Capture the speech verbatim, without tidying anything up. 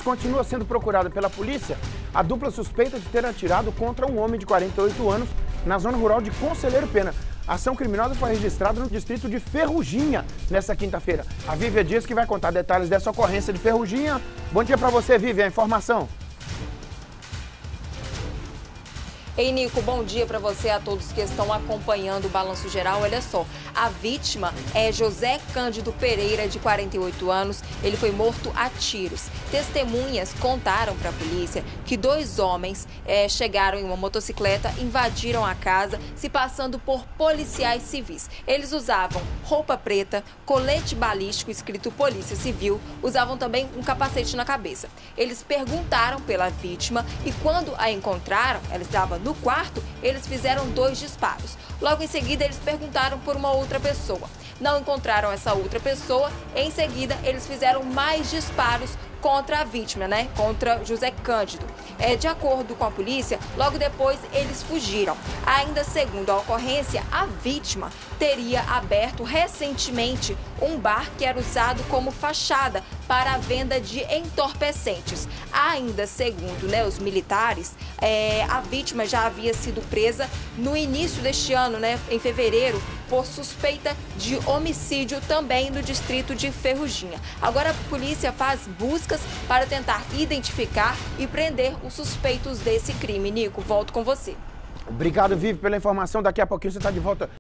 continua sendo procurada pela polícia a dupla suspeita de ter atirado contra um homem de quarenta e oito anos na zona rural de Conselheiro Pena. A ação criminosa foi registrada no distrito de Ferrugina nesta quinta-feira. A Vívia Dias que vai contar detalhes dessa ocorrência de Ferrugina. Bom dia para você, Vívia. A informação. Ei, Nico, bom dia para você, a todos que estão acompanhando o Balanço Geral. Olha só, a vítima é José Cândido Pereira, de quarenta e oito anos. Ele foi morto a tiros. Testemunhas contaram para a polícia que dois homens é, chegaram em uma motocicleta, invadiram a casa, se passando por policiais civis. Eles usavam roupa preta, colete balístico escrito Polícia Civil, usavam também um capacete na cabeça. Eles perguntaram pela vítima e quando a encontraram, ela estava no quarto, eles fizeram dois disparos. Logo em seguida, eles perguntaram por uma outra pessoa. Não encontraram essa outra pessoa. Em seguida, eles fizeram mais disparos contra a vítima, né? Contra José Cândido. É, de acordo com a polícia, logo depois eles fugiram. Ainda segundo a ocorrência, a vítima teria aberto recentemente um bar que era usado como fachada para a venda de entorpecentes. Ainda segundo, né, os militares, é, a vítima já havia sido presa no início deste ano, né, em fevereiro, por suspeita de homicídio também no distrito de Ferrugina. Agora a polícia faz buscas para tentar identificar e prender os suspeitos desse crime. Nico, volto com você. Obrigado, Vivi, pela informação. Daqui a pouquinho você está de volta.